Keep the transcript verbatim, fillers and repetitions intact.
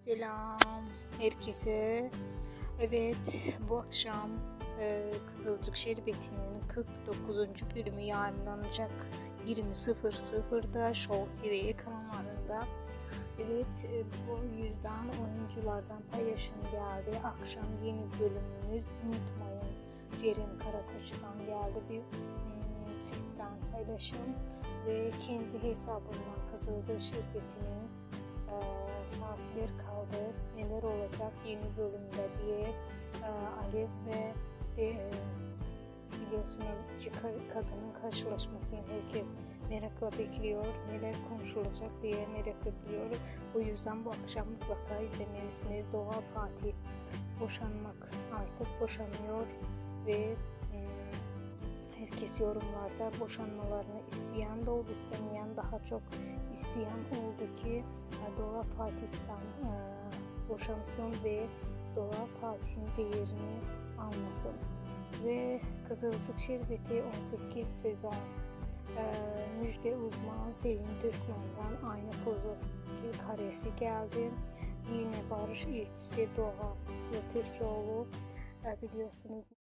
Selam herkese. Evet, bu akşam e, Kızılcık Şerbeti'nin kırk dokuzuncu bölümü yayınlanacak yirmi sıfır sıfırda Show T V ekranlarında. Evet, e, bu yüzden oyunculardan paylaşım geldi. Akşam yeni bölümümüz, unutmayın. Ceren Karakoç'tan geldi bir hmm, setten paylaşım ve kendi hesabından Kızılcık Şerbeti'nin saatler kaldı, neler olacak yeni bölümde diye e, Alev ve de, e, biliyorsunuz iki kadının karşılaşmasını herkes merakla bekliyor, neler konuşulacak diye merak ediyor. Bu yüzden bu akşam mutlaka izlemelisiniz. Doğa Fatih boşanmak artık boşanıyor ve herkes yorumlarda boşanmalarını isteyen de oldu, istemeyen daha çok isteyen oldu ki Doğa Fatih'ten e, boşansın ve Doğa Fatih'in değerini almasın. Ve Kızılcık Şerbeti on sekiz sezon e, Müjde Uzman Selin Türkmen'den aynı pozu karesi geldi. Yine barış ilçesi Doğa Türkoğlu e, biliyorsunuz.